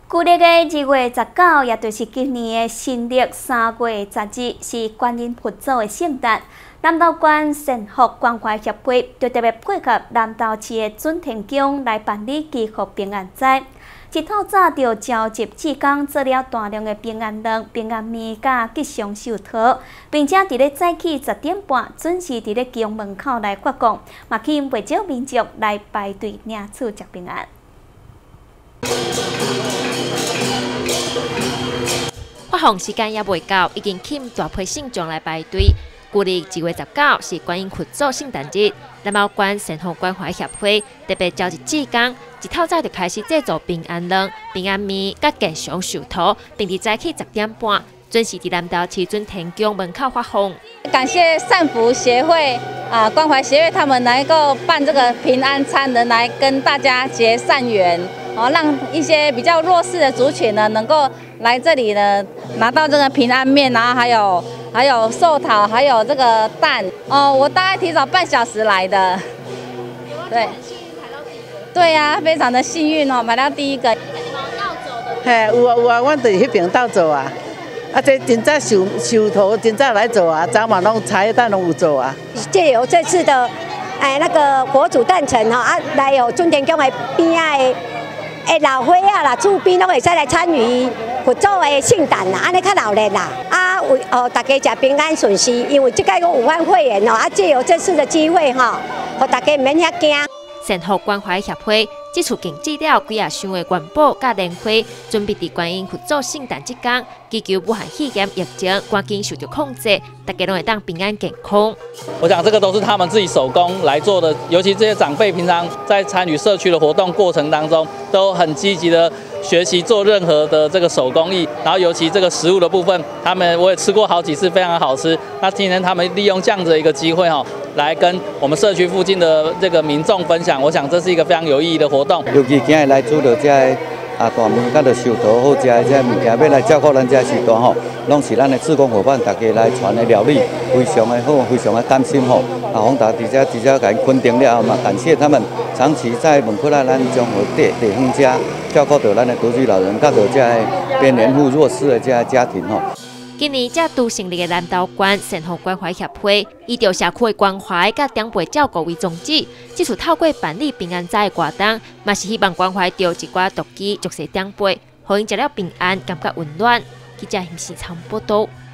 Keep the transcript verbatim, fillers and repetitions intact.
旧历的二月十九，也就是今年的新历三月十日，是观音佛祖的圣诞。南投县善福关怀协会就特别配合南投市的准天宫来办理祈福平安斋。一透早就召集志工做了大量的平安灯、平安面甲吉祥寿桃，并且伫咧早起十点半准时伫咧宫门口来发放，嘛吸引不少民众来排队领取食平安。 发放时间也未到，已经吸引大批信众来排队。旧历二月十九是观音佛祖圣诞日，南投县善福关怀协会特别召集志工，一透早就开始制作平安灯、平安面、甲吉祥寿桃，并伫早起十点半准时伫南投市准天宫门口发放。 感谢善福协会啊、关怀协会他们能够办这个平安餐，能来跟大家结善缘，哦，让一些比较弱势的族群呢，能够来这里呢拿到这个平安面，然后还有还有寿桃，还有这个蛋。哦，我大概提早半小时来的，对，对呀、啊，非常的幸运哦，排到第一个。 嘿，有啊有啊，阮伫迄边斗做啊。啊，这真早寿寿桃真早来做啊，早晚拢茶叶蛋拢有做啊。 借由这次的哎那个佛祖诞辰吼啊，来有准天宫的边仔的诶老伙仔啦、厝边拢会使来参与佛祖的圣诞啦，安尼较热闹啦。啊，为哦大家食平安顺遂，因为即届有五万会员哦，啊借由这次的机会吼，互大家免遐惊。 善福关怀协会这次竞制了几啊箱的元宝甲莲花，准备伫观音佛祖圣诞节间，祈求武汉肺炎疫情赶紧受到控制，大家拢会当平安健康。 我想这个都是他们自己手工来做的，尤其这些长辈平常在参与社区的活动过程当中，都很积极的学习做任何的这个手工艺。然后尤其这个食物的部分，他们我也吃过好几次，非常好吃。那今天他们利用这样子的一个机会哈，来跟我们社区附近的这个民众分享，我想这是一个非常有意义的活动。 尤其今日来煮到这啊大面，甲着寿桃好食的这物件，要来照顾咱这时代吼，拢是咱的志工伙伴，大家来传的料理，非常的好，非常的甘心吼。啊，宏达伫遮直接甲因肯定了后嘛，感谢他们长期在门口来咱中和地地方家照顾到咱的独居老人，甲着这边缘户弱势的这家庭吼。 今年才拄成立的南投县善福关怀协会，以着社区的关怀甲长辈照顾为宗旨，这次透过办理平安斋的活动，嘛是希望关怀到一寡独居弱势长辈，互因食了平安，感觉温暖。记者邢时昌报道。